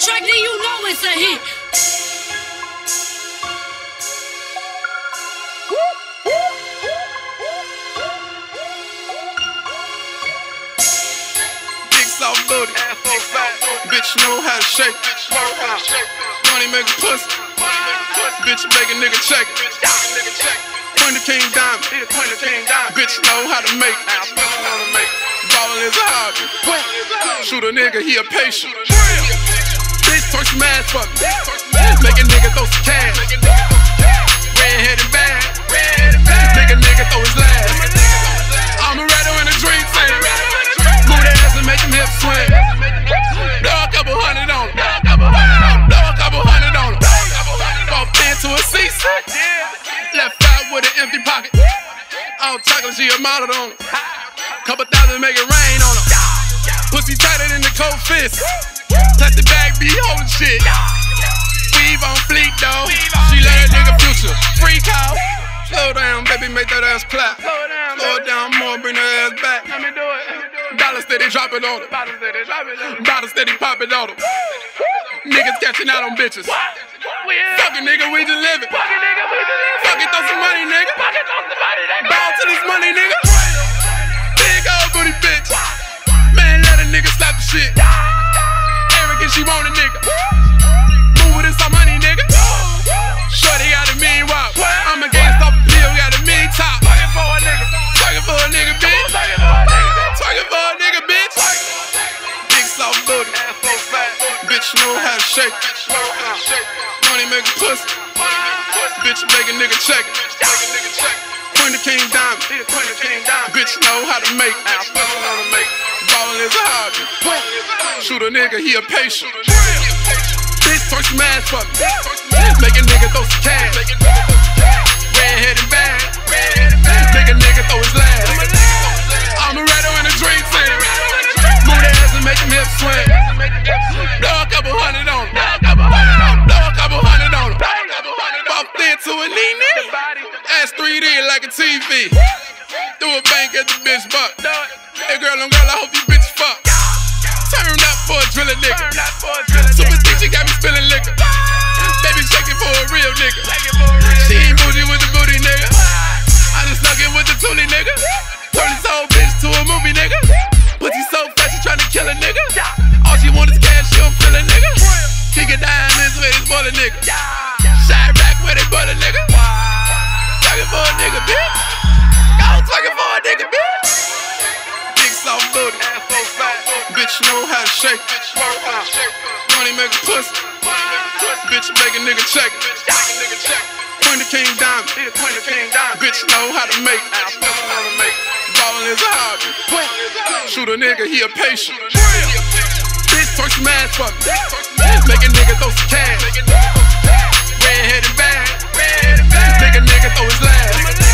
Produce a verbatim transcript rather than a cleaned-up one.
track, then you know it's a hit. Big soft booty, bitch know how to shake. Money make a pussy, bitch make a nigga check it. Point the king diamond, bitch know how to make it. Ballin' is a hobby, shoot a nigga, he a patient. Bitch twerk some ass for me, make a nigga throw some cash. Red-headed bad, make a nigga throw his last. I'm a rattle in a dream team, move that ass and make him hip swing. Blow a couple hundred on him, blow a couple hundred on him. Walked into a seaside, left out with an empty pocket. All chocolate, she a model on him. Couple thousand make it rain on him. Pussy tighter than the cold fist. Plastic bag be holding shit. Weave on fleek though. She let a nigga future. Freak out. Slow down, baby, make that ass clap. Slow it down more, bring that ass back. Let me do it. Dollar steady drop it on him. Bottle steady pop it on him. Niggas catching out on bitches. Fuck it, nigga, we just living. Fuck it, throw some money, nigga. Ball to this money, nigga. Big old booty bitch. Man, let a nigga slap the shit. Arrogant, she want a nigga. Move with this some money, nigga. Shorty got a mean walk. I'm a gangsta off the pill, got a mean top. Twerking for a nigga. Twerking for a nigga, bitch. Twerking for a nigga, bitch. Big soft booty. Bitch know how to shake. Money make a pussy. Bitch make a nigga check it. Point the king diamond. Bitch know how to make it. Ballin' is a hobby. Shoot a nigga, he a patient. Bitch twerk some ass for me. Make a nigga throw some cash. Red-headed bad. Make a nigga throw his last. I'm a rattle in a dream team. Move that ass and make him hip swing. Blow a couple hundred on him. Blow a couple hundred on him. Bumped into a knee, nigga. Ass three D like a T V. Threw a bank at the bitch buck. Hey girl on girl, I hope you bitches fuck. Turn up for a driller nigga. Super thick, she got me spilling liquor. Baby shaking for a real nigga. She ain't bougie with the booty nigga. I just snuck in with the toolie nigga. Turn this whole bitch to a movie nigga. Pussy so fat, she tryna kill a nigga. All she want is cash, she don't feel a nigga. Kick it diamonds with his bullet nigga. Shine back with it bullet nigga. Twerking for a nigga, bitch. Go twerking for a nigga, bitch. Big soft booty. Bitch know how to shake. Money make a pussy. Bitch make a nigga check it. Point the king diamond. Bitch know how to make it. Ballin' is a hobby. Shoot a nigga, he a patient. Bitch twerk some ass for me. Make a nigga throw some cash. Red-headed bad. Make a nigga throw his last.